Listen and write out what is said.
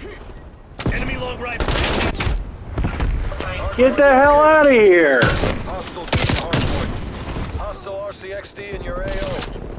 Enemy long rifle. Get the hell out of here! Hostiles in the hardpoint. Hostile RCXD in your AO.